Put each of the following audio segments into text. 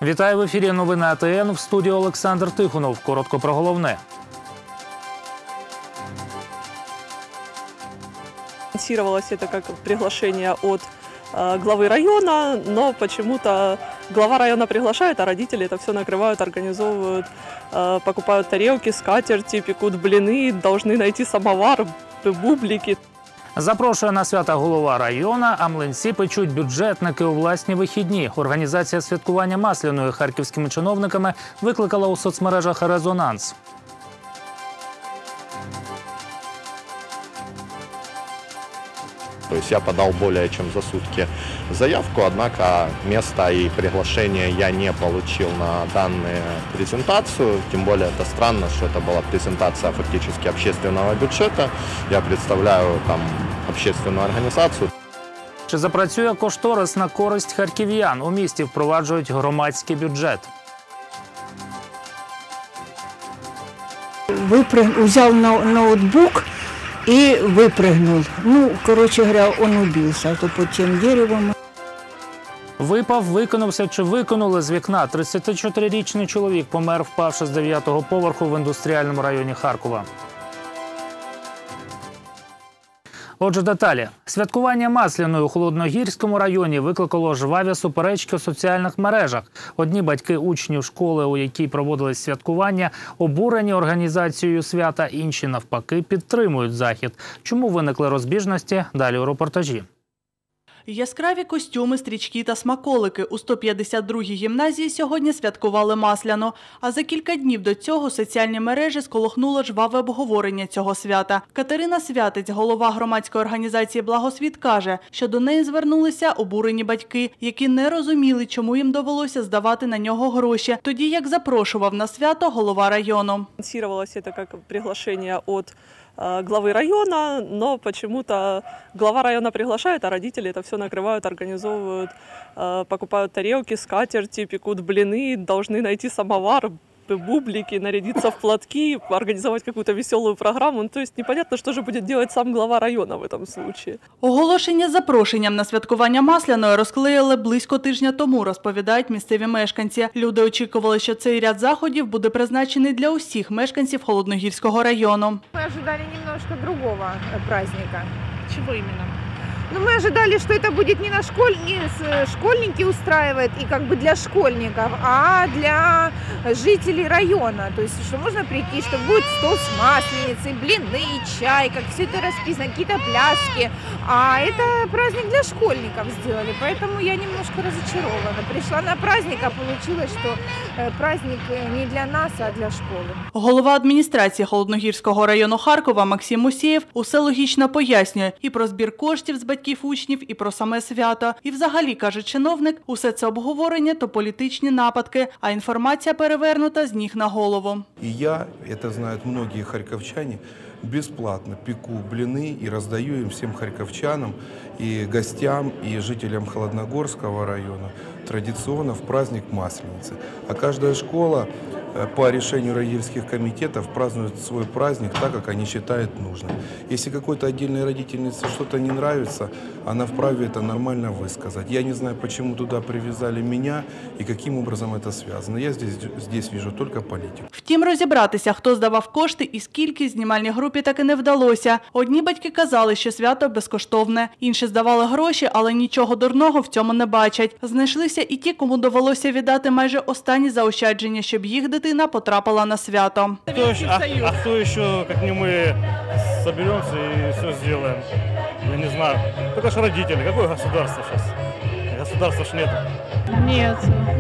Вітаю в ефірі новини АТН, в студії Олександр Тихонов. Коротко про головне. Анонсировалось это как приглашение от главы района, но почему-то глава района приглашает, а родители это все накрывают, организовывают, покупают тарелки, скатерти, пекут блины, должны найти самовар, бублики. Запрошує на свята голова району, а млинці печуть бюджетники у власні вихідні. Організація святкування Масляної харківськими чиновниками викликала у соцмережах резонанс. То есть я подал более чем за сутки заявку, однако места и приглашения я не получил на данную презентацию. Тем более это странно, что это была презентация фактически общественного бюджета. Я представляю там общественную организацию. Чи запрацює кошторис на користь харків'ян? У місті впроваджують громадський бюджет. Взял ноутбук и выпрыгнул. Ну, короче говоря, он убился, а то под тем деревом. Випав, викинувся чи викинули з вікна. 34-річний чоловік помер, впавши з 9-го поверху в індустріальному районі Харкова. Отже, деталі. Святкування Масляної у Холодногірському районі викликало жваві суперечки у соціальних мережах. Одні батьки учнів школи, у якій проводились святкування, обурені організацією свята, інші, навпаки, підтримують захід. Чому виникли розбіжності? Далі у репортажі. Яскраві костюми, стрічки та смаколики. У 152-й гімназії сьогодні святкували Масляну. А за кілька днів до цього соціальні мережі сколихнуло жваве обговорення цього свята. Катерина Святець, голова громадської організації «Благосвіт», каже, що до неї звернулися обурені батьки, які не розуміли, чому їм довелося здавати на нього гроші, тоді як запрошував на свято голова району. Анонсировалось это как приглашение от главы района, но почему-то глава района приглашает, а родители это все накрывают, организовывают, покупают тарелки, скатерти, пекут блины, должны найти самовар, бублики, нарядиться в платки, организовать какую-то веселую программу. Ну, то есть непонятно, что же будет делать сам глава района в этом случае. Оголошення з запрошенням на святкування Масляної розклеїли близько тижня тому, розповідають місцеві мешканці. Люди очікували, що цей ряд заходів буде призначений для усіх мешканців Холодногірського району. Мы ожидали немножко другого праздника. Чого іменно? Но мы ожидали, что это будет не школьники устраивают и как бы для школьников, а для жителей района. То есть, что можно прийти, что будет стол с масленицей, блины, чай, как все это расписано, какие-то пляски. А это праздник для школьников сделали, поэтому я немножко разочарована. Пришла на праздник, а получилось, что праздник не для нас, а для школи. Голова адміністрації Холодногірського району Харкова Максим Мусєєв усе логічно пояснює і про збір коштів з батьків учнів, і про саме свято. І взагалі, каже чиновник, усе це обговорення – то політичні нападки, а інформація перевернута з ніг на голову. И я, это знают многие харьковчане, бесплатно пеку блины и раздаю им всем харьковчанам, и гостям, и жителям Холодногорского района традиционно в праздник Масленицы. А каждая школа по решению родительских комитетов празднует свой праздник так, как они считают нужным. Если какой-то отдельной родительнице что-то не нравится, она вправе это нормально высказать. Я не знаю, почему туда привязали меня и каким образом это связано. Я здесь вижу только политику. Втім, розібратися, хто здавав кошти і скільки, знімальній групі таки не вдалося. Одні батьки казали, що свято безкоштовне. Інші здавали гроші, але нічого дурного в цьому не бачать. Знайшлися і ті, кому довелося віддати майже останні заощадження, щоб їх дитина потрапила на свято. А кто еще, как не мы, соберемся и все сделаем? Я не знаю. Только что родители. Какое государство сейчас? Государства ж нет. Нет,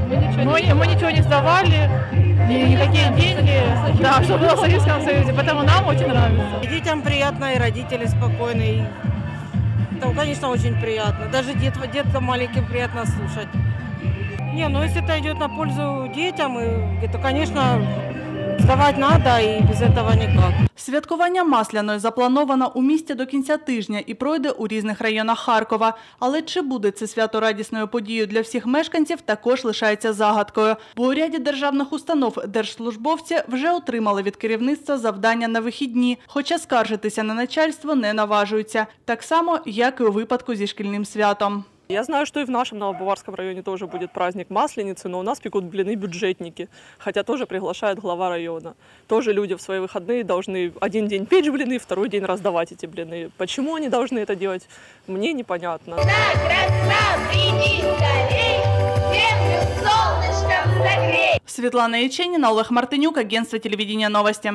мы ничего не сдавали, никакие деньги, да, что было в Советском Союзе, поэтому нам очень нравится. И детям приятно, и родители спокойны. Это, конечно, очень приятно. Даже деткам маленьким приятно слушать. Не, ну если это идет на пользу детям, то, конечно, здавати треба і без цього ніяк. Святкування Масляної заплановано у місті до кінця тижня і пройде у різних районах Харкова. Але чи буде це свято радісною подією для всіх мешканців, також лишається загадкою. Бо у ряді державних установ держслужбовці вже отримали від керівництва завдання на вихідні, хоча скаржитися на начальство не наважуються. Так само, як і у випадку зі шкільним святом. Я знаю, что и в нашем Новобаварском районе тоже будет праздник Масленицы, но у нас пекут блины бюджетники, хотя тоже приглашает глава района. Тоже люди в свои выходные должны один день печь блины, второй день раздавать эти блины. Почему они должны это делать, мне непонятно. Світлана Яченіна, Олег Мартинюк, агентство телевидения «Новости».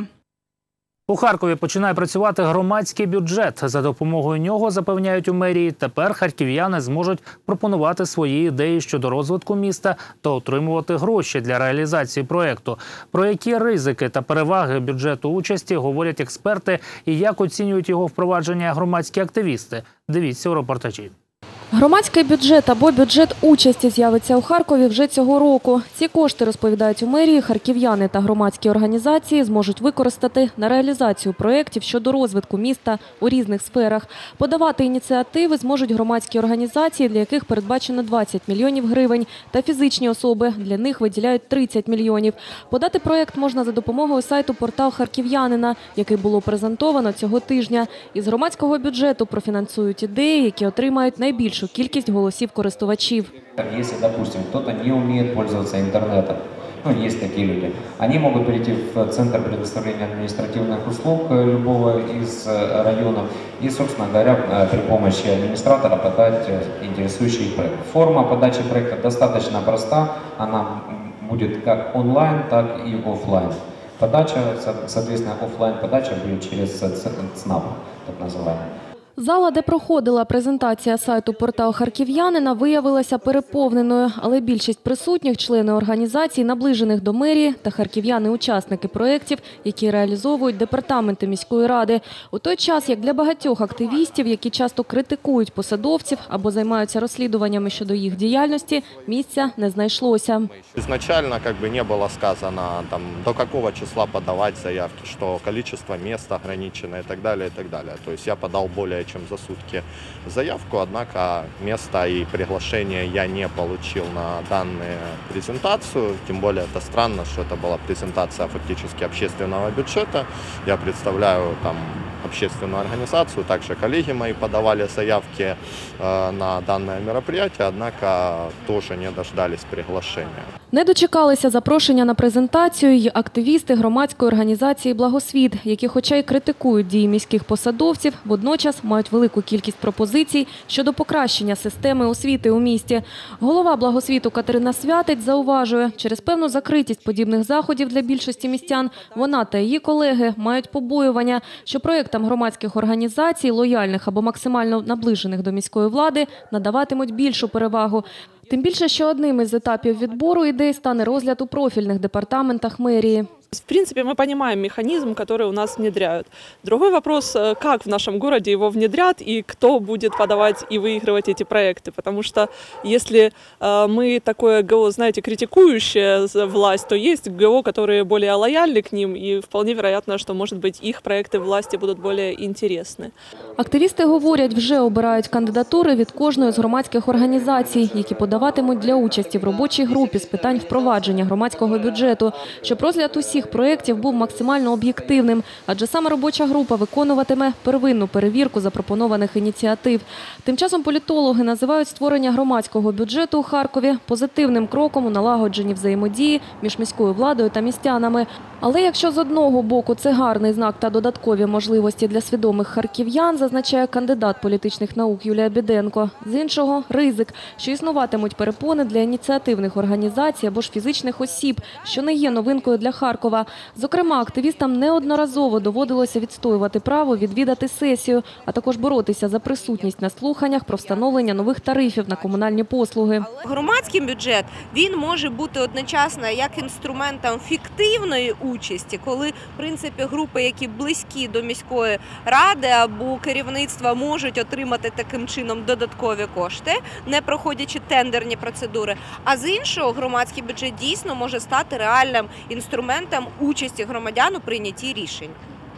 У Харкові починає працювати громадський бюджет. За допомогою нього, запевняють у мерії, тепер харків'яни зможуть пропонувати свої ідеї щодо розвитку міста та отримувати гроші для реалізації проєкту. Про які ризики та переваги бюджету участі говорять експерти і як оцінюють його впровадження громадські активісти. Дивіться у репортажі. Громадський бюджет або бюджет участі з'явиться у Харкові вже цього року. Ці кошти, розповідають у мерії, харків'яни та громадські організації зможуть використати на реалізацію проєктів щодо розвитку міста у різних сферах. Подавати ініціативи зможуть громадські організації, для яких передбачено 20 мільйонів гривень, та фізичні особи, для них виділяють 30 мільйонів. Подати проєкт можна за допомогою сайту «Портал харків'янина», який було презентовано цього тижня. Із громадського бюджету профінансують ідеї, які отримають найбільшу кількість голосів користувачів. Если, допустим, кто-то не умеет пользоваться интернетом, есть такие люди, они могут прийти в центр предоставления административных услуг любого из районов и, собственно говоря, при помощи администратора подать интересующий их проект. Форма подачи проекта достаточно проста, она будет как онлайн, так и офлайн. Подача, соответственно, офлайн подача будет через ЦНАП, так называемый. Зала, де проходила презентація сайту «Портал харків'янина», виявилася переповненою, але більшість присутніх – члени організацій, наближених до мерії, та харків'яни-учасники проєктів, які реалізовують департаменти міської ради. У той час, як для багатьох активістів, які часто критикують посадовців або займаються розслідуваннями щодо їх діяльності, місця не знайшлося. Изначально не было сказано, до какого числа подавать заявки, что количество мест ограничено и так далее, и так далее. То есть я подал более чем за сутки заявку, однако места и приглашения я не получил на данную презентацию, тем более это странно, что это была презентация фактически общественного бюджета. Я представляю общественную организацию, также коллеги мои подавали заявки на данное мероприятие, однако тоже не дождались приглашения. Не дочекалися запрошення на презентацію й активісти громадської організації «Благосвіт», які хоча й критикують дії міських посадовців, водночас мають велику кількість пропозицій щодо покращення системи освіти у місті. Голова «Благосвіту» Катерина Святець зауважує, через певну закритість подібних заходів для більшості містян вона та її колеги мають побоювання, що проєктам громадських організацій, лояльних або максимально наближених до міської влади, надаватимуть більшу перевагу. Тим більше, що одним із етапів відбору ідей стане розгляд у профільних департаментах мерії. В принципе, мы понимаем механизм, который у нас внедряют. Другой вопрос, как в нашем городе его внедрят и кто будет подавать и выигрывать эти проекты. Потому что если мы такое ГО, знаете, критикующая власть, то есть ГО, которые более лояльны к ним, и вполне вероятно, что, может быть, их проекты власти будут более интересны. Активісти говорять, вже обирають кандидатури від кожної з громадських організацій, які подаватимуть для участі в робочій групі з питань впровадження громадського бюджету, щоб розгляд усіх проєктів був максимально об'єктивним, адже саме робоча група виконуватиме первинну перевірку запропонованих ініціатив. Тим часом політологи називають створення громадського бюджету у Харкові позитивним кроком у налагодженні взаємодії між міською владою та містянами. Але якщо з одного боку це гарний знак та додаткові можливості для свідомих харків'ян, зазначає кандидат політичних наук Юлія Біденко, з іншого – ризик, що існуватимуть перепони для ініціативних організацій або ж фізичних осіб, що не є новинкою для Харкова. Зокрема, активістам неодноразово доводилося відстоювати право відвідати сесію, а також боротися за присутність на слуханнях про встановлення нових тарифів на комунальні послуги. Громадський бюджет, він може бути одночасно як інструментом фіктивної участі, коли, в принципі, групи, які близькі до міської ради або керівництва, можуть отримати таким чином додаткові кошти, не проходячи тендерні процедури. А з іншого, громадський бюджет дійсно може стати реальним інструментом участі громадян у прийнятті рішень.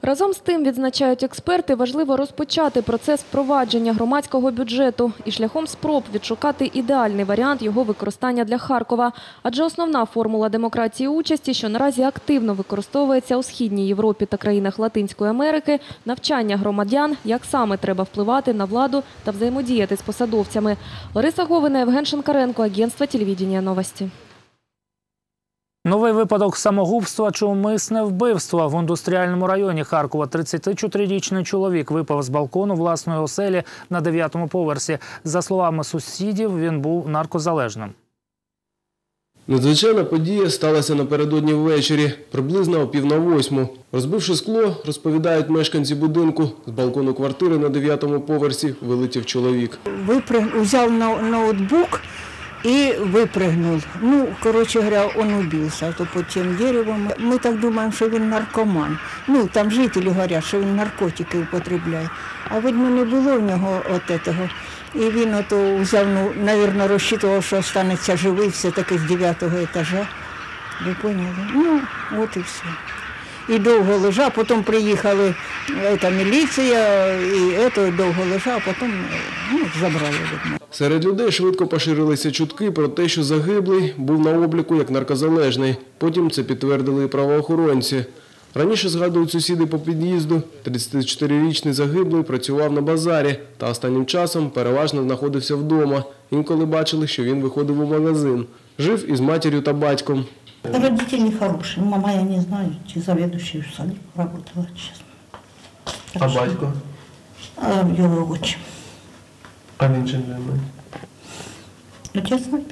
Разом з тим, відзначають експерти, важливо розпочати процес впровадження громадського бюджету і шляхом спроб відшукати ідеальний варіант його використання для Харкова. Адже основна формула демократії участі, що наразі активно використовується у Східній Європі та країнах Латинської Америки – навчання громадян, як саме треба впливати на владу та взаємодіяти з посадовцями. Лариса Говина, Євген Шинкаренко, агентство телевидения «Новости». Новий випадок самогубства чи умисне вбивство. В індустріальному районі Харкова 34-річний чоловік випав з балкону власної оселі на 9-му поверсі. За словами сусідів, він був наркозалежним. Надзвичайна подія сталася напередодні ввечері, приблизно о 7:45. Розбивши скло, розповідають мешканці будинку, з балкону квартири на 9-му поверсі вилетів чоловік. Взял ноутбук и выпрыгнул. Ну, короче говоря, он убился. То под тем деревом. Мы так думаем, что он наркоман. Ну, там жители говорят, що він наркотики употребляє. А видно, не було в нього от этого. І він ото взяв, ну, навірно, розчитував, що останеться живий все-таки з 9-го етажа. Ви поняли? Ну, от і все. І довго лежав, потім приїхали міліція, і довго лежав, а потім забрали від мене. Серед людей швидко поширилися чутки про те, що загиблий був на обліку як наркозалежний. Потім це підтвердили і правоохоронці. Раніше, згадують сусіди по під'їзду, 34-річний загиблий працював на базарі та останнім часом переважно знаходився вдома. Інколи бачили, що він виходив у магазин. Жив із матір'ю та батьком. Родители хорошие. Мама, я не знаю, чи заведующий в садик работала сейчас. А батько? Его отчим. А він чим займається? Отец знает.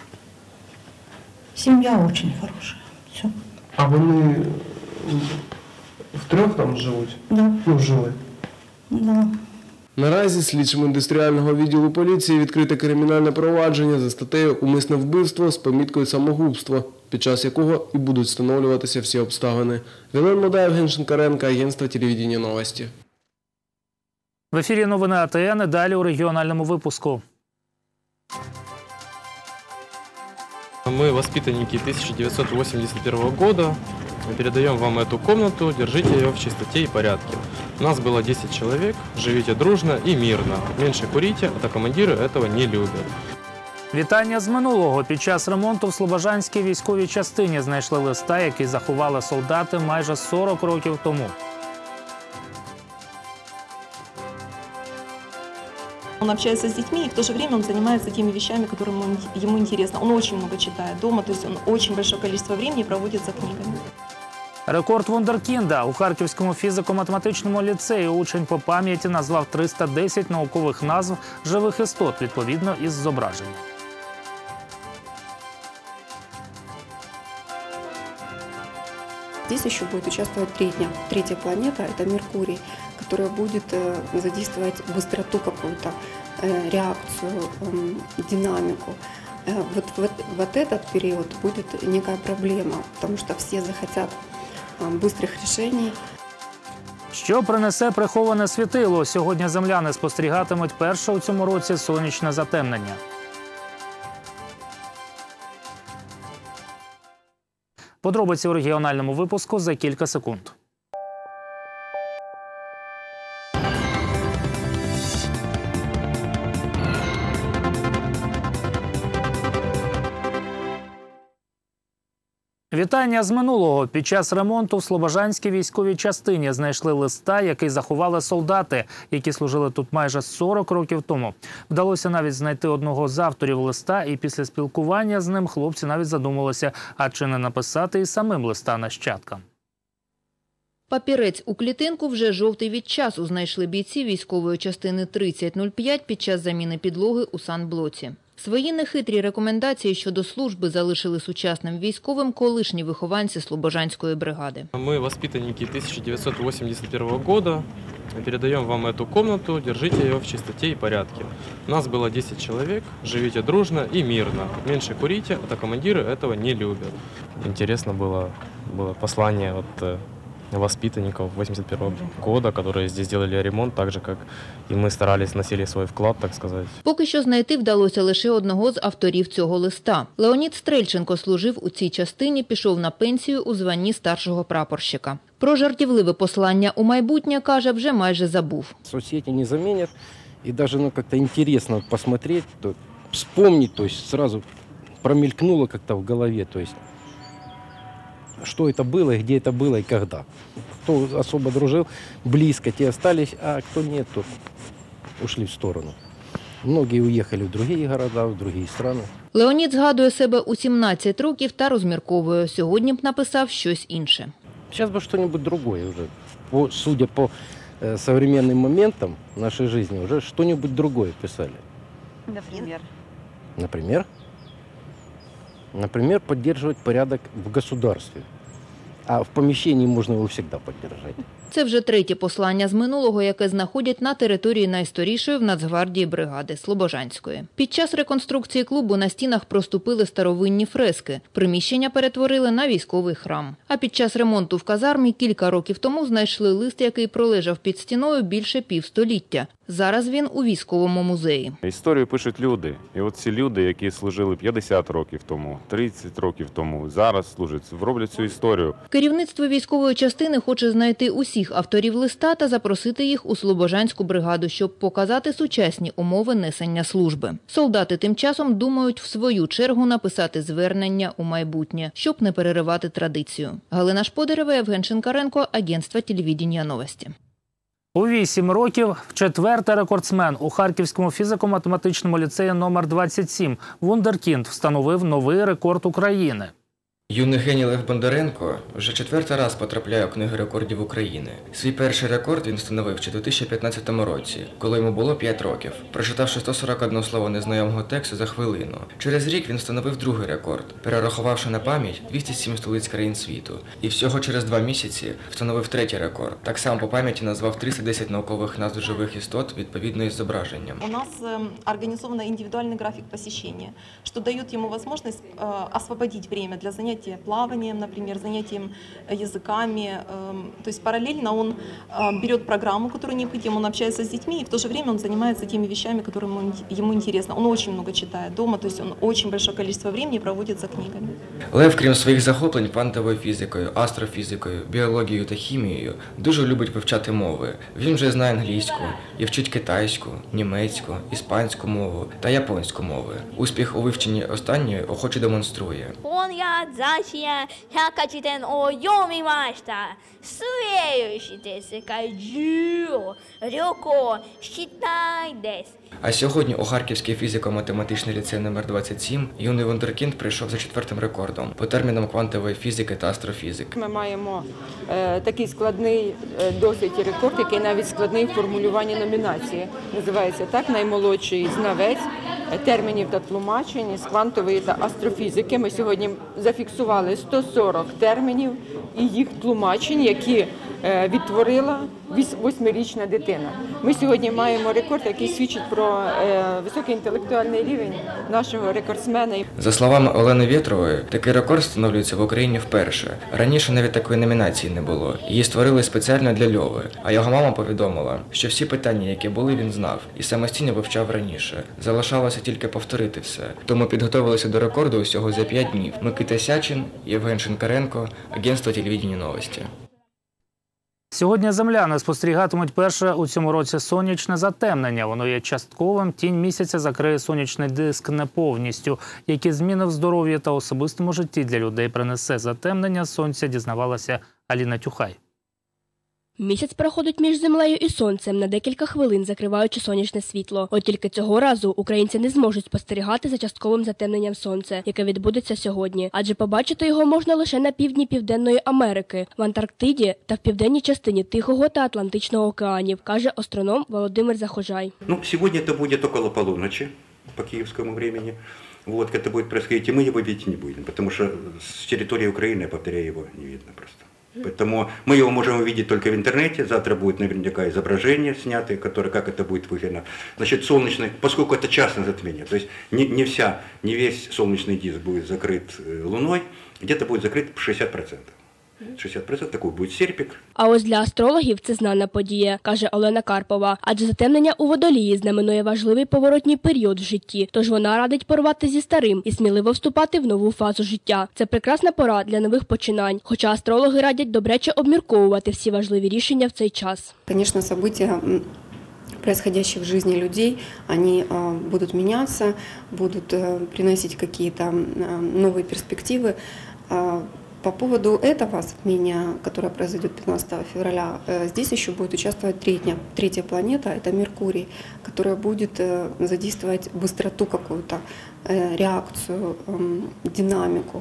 Семья очень хорошая. Все. А вони втрьох там живуть? Да. Ну, жили? Да. Наразі слідчим індустріального відділу поліції відкрите кримінальне провадження за статтею «Умисне вбивство» з поміткою «Самогубство», під час якого і будуть встановлюватися всі обставини. Вілен Мода, Євген Шинкаренко, агентство телевидения «Новости». В ефірі новини АТН, далі у регіональному випуску. Мы воспитанники 1981 года. Передаем вам эту комнату, держите ее в чистоте и порядке. У нас было 10 человек, живите дружно и мирно. Меньше курите, а командиры этого не любят. Вітання з минулого. Під час ремонту в Слобожанській військовій частині знайшли листа, який заховали солдати майже 40 років тому. Он общается с детьми, и в то же время он занимается теми вещами, которые ему интересно. Он очень много читает дома, то есть он очень большое количество времени проводит за книгами. Рекорд вундеркінда. У Харківському фізико-математичному ліцеї учень по пам'яті назвав 310 наукових назв живих істот, відповідно із зображенням. Здесь еще будет участвовать третья планета, это Меркурий, которая будет задействовать быстроту какую-то, реакцию, динамику. Вот этот период будет некая проблема, потому что все захотят быстрых решений. Що принесе приховане світило? Сьогодні земляни спостерігатимуть перше у цьому році сонячне затемнення. Подробиці у регіональному випуску за кілька секунд. Вітання з минулого. Під час ремонту в Слобожанській військовій частині знайшли листа, який заховали солдати, які служили тут майже 40 років тому. Вдалося навіть знайти одного з авторів листа, і після спілкування з ним хлопці навіть задумалися, а чи не написати і самим листа нащадкам. Папірець у клітинку вже жовтий від часу знайшли бійці військової частини 3005 під час заміни підлоги у санблоці. Свої нехитрі рекомендації щодо служби залишили сучасним військовим колишні вихованці Слобожанської бригади. Мы воспитанники 1981 года. Передаем вам эту комнату, держите ее в чистоте и порядке. У нас было 10 человек, живите дружно и мирно. Меньше курите, а командиры этого не любят. Интересно было послание от воспитанников 81 года, которые здесь делали ремонт, так же, как и мы старались, носили свой вклад, так сказать. Поки що знайти вдалося лише одного з авторів цього листа. Леонід Стрельченко служив у цій частині, пішов на пенсію у званні старшого прапорщика. Про жартівливе послання у майбутнє, каже, вже майже забув. Соцсети не заменят, и даже как-то интересно посмотреть, вспомнить, то есть сразу промелькнуло как-то в голове, то есть что это было, и где это было, и когда. Кто особо дружил, близко, те остались, а кто нет, то ушли в сторону. Многие уехали в другие города, в другие страны. Леонід згадує себе у 17 років та розмірковує. Сьогодні б написав щось інше. Сейчас бы что-нибудь другое уже. Судя по современным моментам нашей жизни, уже что-нибудь другое писали. Например? Например? Например, поддерживать порядок в государстве. А в помещении можно его всегда поддержать. Це вже третє послання з минулого, яке знаходять на території найстарішої в Нацгвардії бригади – Слобожанської. Під час реконструкції клубу на стінах проступили старовинні фрески. Приміщення перетворили на військовий храм. А під час ремонту в казармі кілька років тому знайшли лист, який пролежав під стіною більше півстоліття. Зараз він у військовому музеї. Історію пишуть люди. І от ці люди, які служили 50 років тому, 30 років тому, зараз служать, роблять цю історію. Керівництво військової частини хоче знайти усіх авторів листа та запросити їх у Слобожанську бригаду, щоб показати сучасні умови несення служби. Солдати тим часом думають в свою чергу написати звернення у майбутнє, щоб не переривати традицію. Галина Шподарева, Євген Шинкаренко, Агентство телевидения новості. У 8 років четвертий рекордсмен у Харківському фізико-математичному ліцеї номер 27 вундеркінд встановив новий рекорд України. Юний геній Лев Бондаренко вже четвертий раз потрапляє у Книгу рекордів України. Свій перший рекорд він встановив ще у 2015 році, коли йому було 5 років, прочитавши 141 слово незнайомого тексту за хвилину. Через рік він встановив другий рекорд, перерахувавши на пам'ять 207 столиць країн світу. І всього через 2 місяці встановив третій рекорд. Так само по пам'яті назвав 310 наукових назв живих істот відповідно із зображенням. У нас организован индивидуальный график посещения, что дает ему возможность освободить время для занятий плаванием, например, занятием языками. То есть параллельно он берет программу, которую необходима, он общается с детьми, и в то же время он занимается теми вещами, которые ему интересны. Он очень много читает дома, то есть он очень большое количество времени проводит за книгами. Лев, крім своїх захоплень квантовою фізикою, астрофізикою, біологією та хімією, дуже любить вивчати мови. Він вже знає англійську і вчить китайську, німецьку, іспанську мову та японську мови. Успіх у вивченні останньої охоче демонструє. 雑誌や百科事典を読みました。末をして世界中を旅行したいです。 А сьогодні у Харківський фізико-математичний ліцей номер 27 юний вундеркінд прийшов за четвертим рекордом по термінам квантової фізики та астрофізики. Ми маємо такий складний досить рекорд, який навіть складний в формулюванні номінації. Називається так: наймолодший знавець термінів та тлумачень з квантової та астрофізики. Ми сьогодні зафіксували 140 термінів і їх тлумачень, які відтворила 8-річна дитина. Ми сьогодні маємо рекорд, який свідчить про високий інтелектуальний рівень нашого рекордсмена. За словами Олени Вєтрової, такий рекорд встановлюється в Україні вперше. Раніше навіть такої номінації не було. Її створили спеціально для Льови. А його мама повідомила, що всі питання, які були, він знав і самостійно вивчав раніше. Залишалося тільки повторити все. Тому підготовилися до рекорду усього за 5 днів. Микита Сячин, Євген Шинкаренко, Агентство телевидения новості. Сьогодні земляни спостерігатимуть перше у цьому році сонячне затемнення. Воно є частковим, тінь місяця закриє сонячний диск не повністю. Які зміни в здоров'ї та особистому житті для людей принесе затемнення сонця, дізнавалася Аліна Тюхай. Місяць проходить між землею і сонцем на декілька хвилин, закриваючи сонячне світло. От тільки цього разу українці не зможуть спостерігати за частковим затемненням сонця, яке відбудеться сьогодні. Адже побачити його можна лише на півдні Південної Америки, в Антарктиді та в південній частині Тихого та Атлантичного океанів, каже астроном Володимир Захожай. Сегодня это будет около полуночи по киевскому времени. Вот, это будет происходить, и мы его видеть не будем, потому что с территории Украины, я повторяю, его не видно просто. Поэтому мы его можем увидеть только в интернете. Завтра будет наверняка изображение снятое, которое, как это будет выглядно. Значит, солнечный, поскольку это частное затмение, то есть не весь солнечный диск будет закрыт Луной, где-то будет закрыт 60%. 60% такой будет серпик. А ось для астрологів це знана подія, каже Олена Карпова. Адже затемнення у Водолії знаменує важливий поворотній період в житті. Тож вона радить порвати зі старим і сміливо вступати в нову фазу життя. Це прекрасна пора для нових починань. Хоча астрологи радять добряче обмірковувати всі важливі рішення в цей час. Конечно, события, происходящие в жизни людей, они будут меняться, будут приносить какие-то новые перспективы. По поводу этого затмения, которое произойдет 15 февраля, здесь еще будет участвовать третья планета, это Меркурий, которая будет задействовать быстроту какую-то, реакцию, динамику.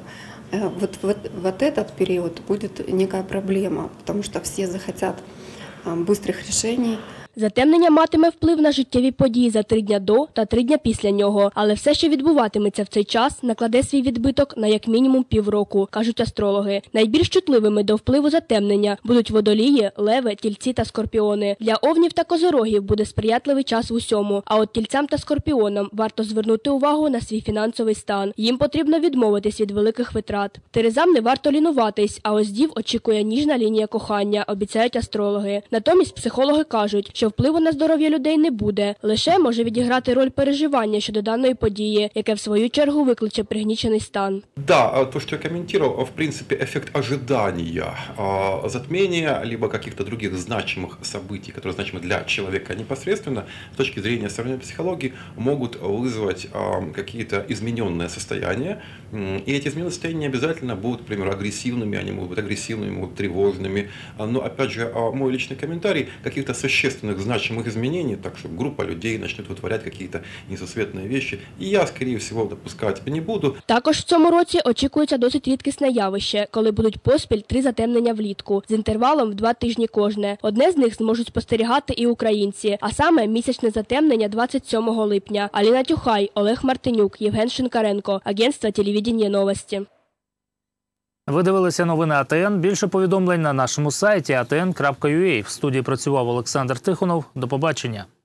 Вот этот период будет некая проблема, потому что все захотят быстрых решений. Затемнення матиме вплив на життєві події за 3 дня до та 3 дня після нього. Але все, що відбуватиметься в цей час, накладе свій відбиток на як мінімум півроку, кажуть астрологи. Найбільш чутливими до впливу затемнення будуть водолії, леви, тільці та скорпіони. Для овнів та козорогів буде сприятливий час в усьому. А от тільцям та скорпіонам варто звернути увагу на свій фінансовий стан. Їм потрібно відмовитись від великих витрат. Терезам не варто лінуватись, а ось дів очікує ніжна лінія кохання, обіцяють астрологи. Натомість психологи кажуть, що впливу на здоров'я людей не буде. Лише може відіграти роль переживання щодо даної події, яке в свою чергу викличе пригнічений стан. Да, то, что я комментировал, в принципе, эффект ожидания затмения, либо каких-то других значимых событий, которые значимы для человека непосредственно, с точки зрения современной психологии, могут вызвать какие-то измененные состояния. И эти измененные состояния не обязательно будут, к примеру, агрессивными, они могут быть агрессивными, могут быть тревожными. Но, опять же, мой личный комментарий, каких-то существенных значимых изменений, так что группа людей начнет вытворять какие-то несусветные вещи, и я, скорее всего, допускать не буду. Також в цьому році очікується досить рідкісне явище, коли будуть поспіль 3 затемнення влітку, з інтервалом в 2 тижні кожне. Одне з них зможуть спостерігати і українці, а саме місячне затемнення 27 липня. Аліна Тюхай, Олег Мартинюк, Євген Шинкаренко, агентство телевидения «Новості». Ви дивилися новини АТН. Більше повідомлень на нашому сайті atn.ua. В студії працював Олександр Тихонов. До побачення.